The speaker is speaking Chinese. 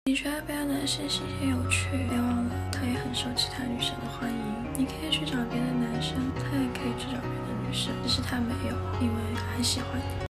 你觉得别的男生新鲜有趣，别忘了他也很受其他女生的欢迎。你可以去找别的男生，他也可以去找别的女生，只是他没有，因为他很喜欢你。